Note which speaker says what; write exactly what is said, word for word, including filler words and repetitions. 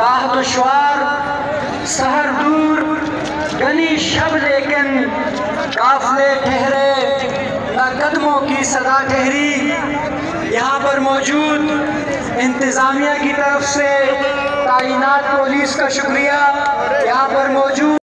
Speaker 1: राह दुश्वार सहर दूर गनी शब लेकिन काफले ठहरे न कदमों की सदा ठहरी। यहाँ पर मौजूद इंतज़ामिया की तरफ से ताइनात पुलिस का शुक्रिया। यहाँ पर मौजूद